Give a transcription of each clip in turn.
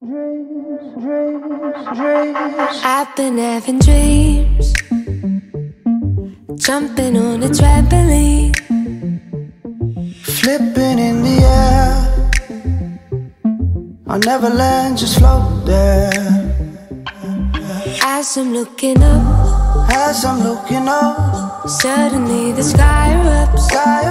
I've been having dreams, jumping on a trampoline, flipping in the air. I'll never land, just float there. as I'm looking up, suddenly the sky erupts.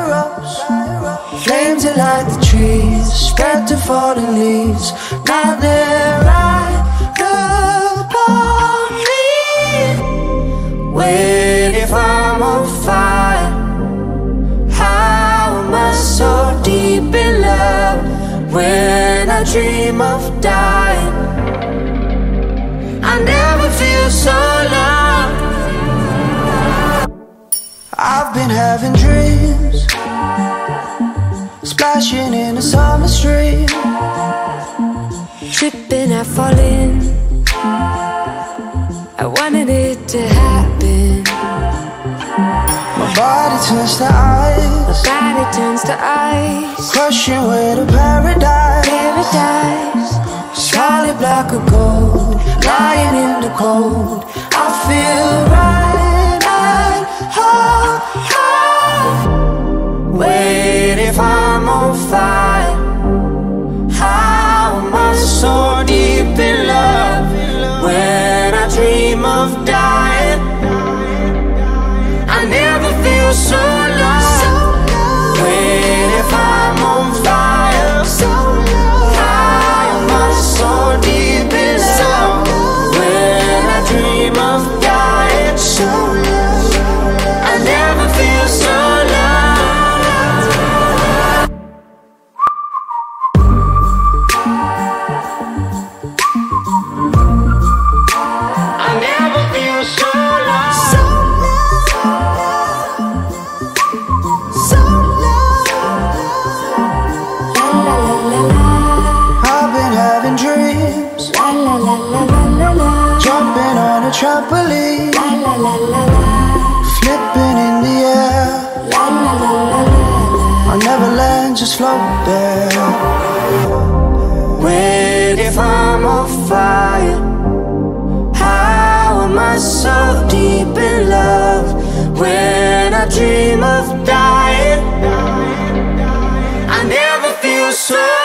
Flames that light the trees, spread to falling leaves. Now they're right upon me. Wait, if I'm on fire, how am I so deep in love? When I dream of dying, I never feel so loved. I've been having dreams, splashing in a summer stream, Tripping, I fall in, I wanted it to happen. my body turns to ice, Body turns to ice, crushing way to paradise. Solid black or gold, lying in the cold. I feel right home. Wait, if I'm on fire, how am I so deep in love? When I dream of dying, I never feel so lost. Wait, if I'm on fire, how am I so deep in love? When I dream of dying, I never feel so loved. I never feel so loved. I've been having dreams, jumping on a trampoline, flipping in the air. I'll never land, just float there. Wait, if I'm on fire, how am I so deep in love? When I dream of dying, I never feel so